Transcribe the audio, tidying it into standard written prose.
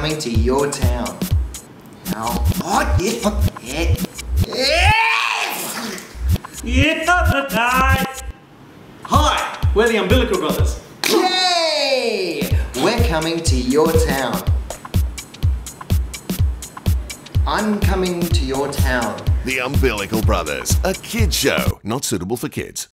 coming to your town. Now, oh yeah, Yeah, hi, we're the Umbilical brothers. yay! We're coming to your town. I'm coming to your town. The Umbilical Brothers, a kids show not suitable for kids.